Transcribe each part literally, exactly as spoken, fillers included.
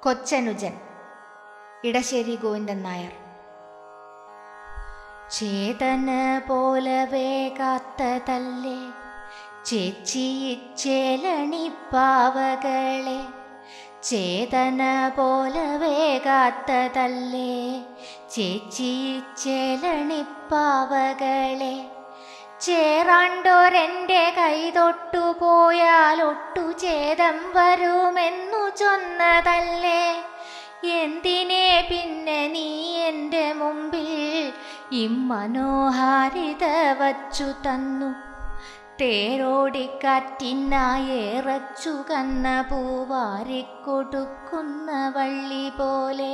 കൊച്ചനുജൻ, ഇടശ്ശേരി ഗോവിന്ദൻ നായർ. ചേതന പോലവേ കാത്തതല്ലേ ചേച്ചിയിച്ചേലണിപ്പാവകളെ, ചേതന പോലവേ കാത്തതല്ലേ ചേച്ചിയിച്ചേലണിപ്പാവകളെ, ചേറാണ്ടോരെൻ്റെ കൈ തൊട്ടുപോയാലൊട്ടു ചേതം വരുമെന്നു ചൊന്നതല്ലേ, എന്തിനെ പിന്നെ നീ എൻ്റെ മുമ്പിൽ ഇമ്മനോഹാരിത വച്ചു തന്നു, തേരോടിക്കാറ്റിനായേറച്ചു കന്ന പൂവാരിക്കൊടുക്കുന്ന വള്ളി പോലെ.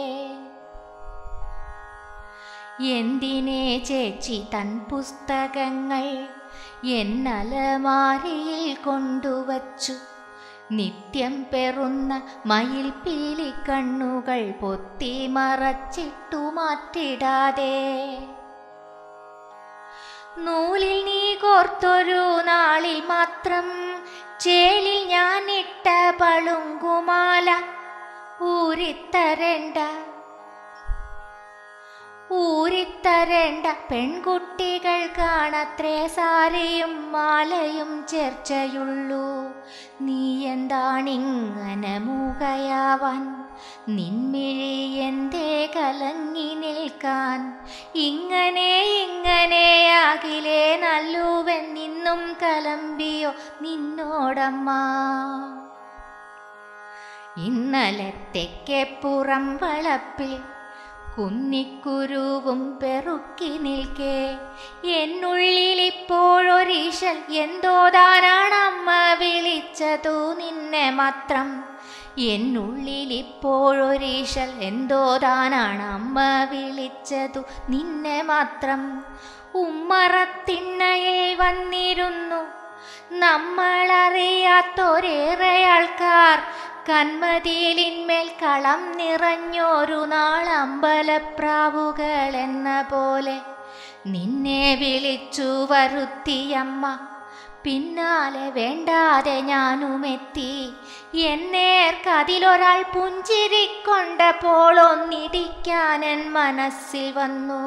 എന്തിനെ ചേച്ചി തൻ പുസ്തകങ്ങൾ എന്നലമാരിയിൽ കൊണ്ടുവച്ചു, നിത്യം പെറുന്ന മയിൽ പീലി കണ്ണുകൾ പൊത്തി മറച്ചിട്ടു മാറ്റിടാതെ. നൂലിൽ നീ കോർത്തൊരു നാളിൽ മാത്രം ചേലിൽ ഞാനിട്ട പളുങ്കുമാല ഊരിത്തരണ്ട ഊരിത്തരണ്ട പെൺകുട്ടികൾ കാണത്രേ സാരിയും മാലയും ചേർച്ചയുള്ളൂ. നീ എന്താണിങ്ങനെ മൂകയാവാൻ, നിൻമിഴി എന്തേ കലങ്ങി നിൽക്കാൻ, ഇങ്ങനെ ഇങ്ങനെയാകിലേ നല്ലുവൻ നിന്നും കലമ്പിയോ നിന്നോടമ്മ. ഇന്നലത്തേക്ക് പുറം വളപ്പിൽ കുന്നിക്കുരുവും പെറുക്കി നിൽക്കേ, എന്നുള്ളിലിപ്പോഴൊരീശൽ എന്തോതാനാണമ്മ വിളിച്ചതു നിന്നെ മാത്രം, എന്നുള്ളിലിപ്പോഴൊരീശൽ എന്തോതാനാണ് അമ്മ വിളിച്ചതു നിന്നെ മാത്രം. ഉമ്മറത്തിണ്ണയിൽ വന്നിരുന്നു നമ്മളറിയാത്തൊരേറെ ആൾക്കാർ, കന്മതിലിന്മേൽ കളം നിറഞ്ഞൊരു നാളമ്പലപ്രാവുകൾ എന്ന പോലെ നിന്നെ വിളിച്ചു വരുത്തിയമ്മ. പിന്നാലെ വേണ്ടാതെ ഞാനുമെത്തി, എന്നേർക്കതിലൊരാൾ പുഞ്ചിരിക്കൊണ്ടപ്പോൾ ഒന്നിടിക്കാനൻ മനസ്സിൽ വന്നു.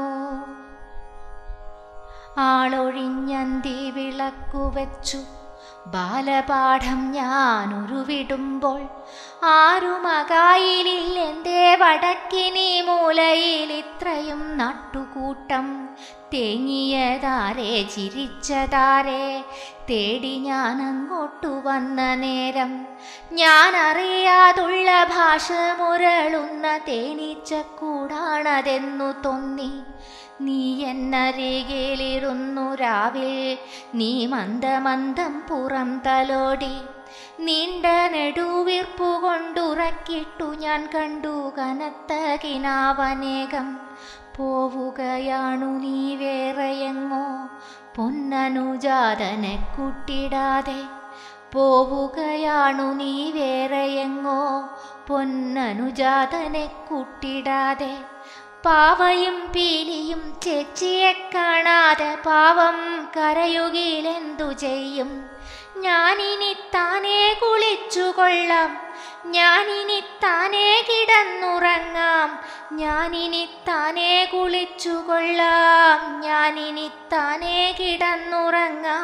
ആളൊഴിഞ്ഞന്തി വിളക്കുവെച്ചു ബാലപാഠം ഞാനൊരുവിടുമ്പോൾ, ആരുമകായിലിൽ എന്തേ വടക്കിനി മൂലയിൽ ഇത്രയും നാട്ടുകൂട്ടം, തേങ്ങിയതാരെ ചിരിച്ചതാരെ തേടി ഞാൻ അങ്ങോട്ടു വന്ന നേരം, ഞാനറിയാതുള്ള ഭാഷ മുരളുന്ന തേനീച്ചക്കൂടാണതെന്നു തോന്നി. നീ എന്നരികിലിരുന്നു രാവിൽ, നീ മന്ദമന്ദം പുറം തലോടി, നീണ്ട നെടുവീർപ്പുകൊണ്ടുറക്കിട്ടു ഞാൻ കണ്ടു കനത്ത കിനാവനേകം. പോവുകയാണു നീ വേറെയെങ്ങോ പൊന്നനുജാതനെ കൂട്ടിടാതെ, പോവുകയാണു നീ വേറെയെങ്ങോ പൊന്നനുജാതനെ കൂട്ടിടാതെ. പാവയും പീലിയും ചേച്ചിയെ കാണാതെ പാവം കരയുകിലെന്തു ചെയ്യും, ഞാനിനി താനേ കുളിച്ചു കൊള്ളാം, ഞാനിനി താനേ കിടന്നുറങ്ങാം, ഞാനിനി താനേ കുളിച്ചു കൊള്ളാം, ഞാനിനി താനേ കിടന്നുറങ്ങാം.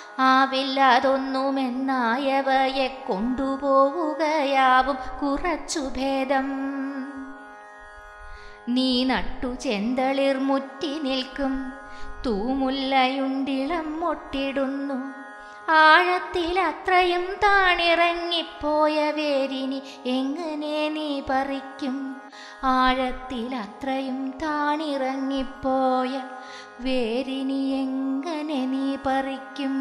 ആവില്ലതൊന്നുമെന്നായവയെ കൊണ്ടുപോവുകയാവും കുറച്ചു ഭേദം. നീ നട്ടു ചെന്തളിർ മുറ്റി നിൽക്കും തൂമുല്ലയുണ്ടിളം മൊട്ടിടുന്നു, ആഴത്തിലത്രയും താണിറങ്ങിപ്പോയ വേരിനി എങ്ങനെ നീ പറിക്കും, ആഴത്തിലത്രയും താണിറങ്ങിപ്പോയ വേരിനി എങ്ങനെ നീ പറിക്കും.